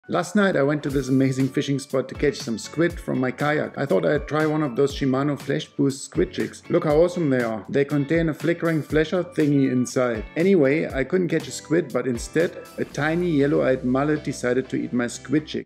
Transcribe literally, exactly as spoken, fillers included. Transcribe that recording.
Last night I went to this amazing fishing spot to catch some squid from my kayak. I thought I'd try one of those Shimano Flash Boost squid jigs. Look how awesome they are. They contain a flickering flasher thingy inside. Anyway, I couldn't catch a squid, but instead a tiny yellow-eyed mullet decided to eat my squid jig.